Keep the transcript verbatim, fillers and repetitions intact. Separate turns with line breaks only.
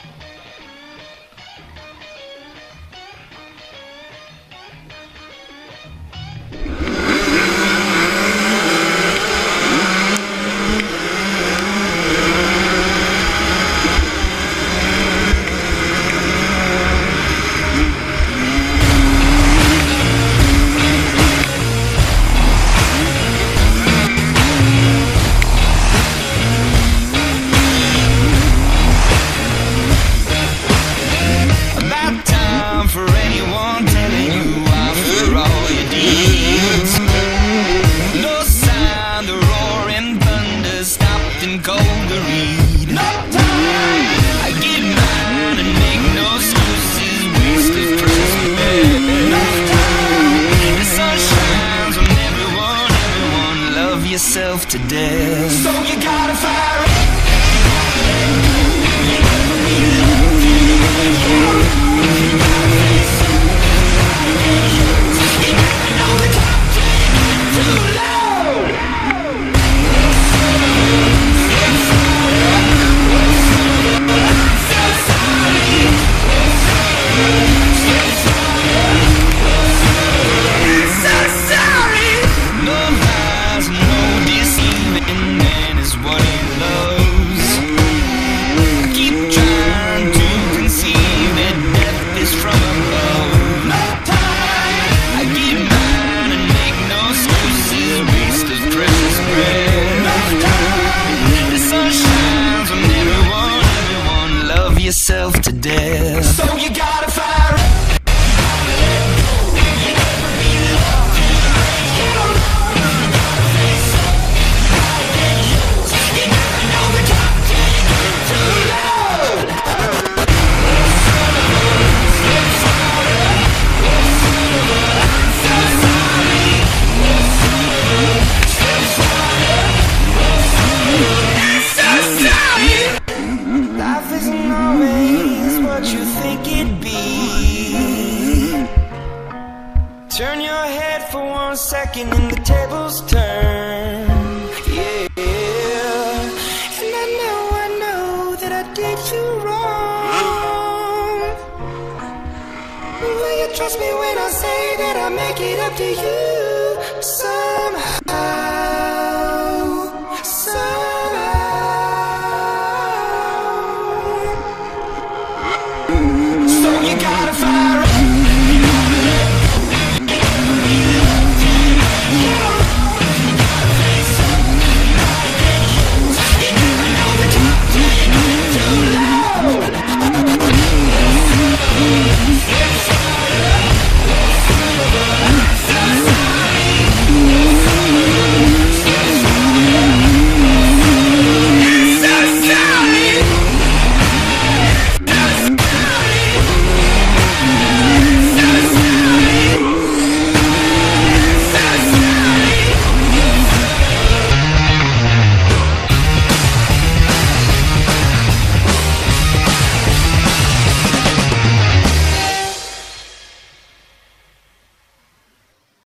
yourself to death.
So you gotta fire it.
Yourself to death.
So you gotta fire it.
Life isn't always what you think it'd be. Turn your head for one second and the tables turn. Yeah, and I know, I know that I did you wrong. Will you trust me when I say that I make it up to you somehow?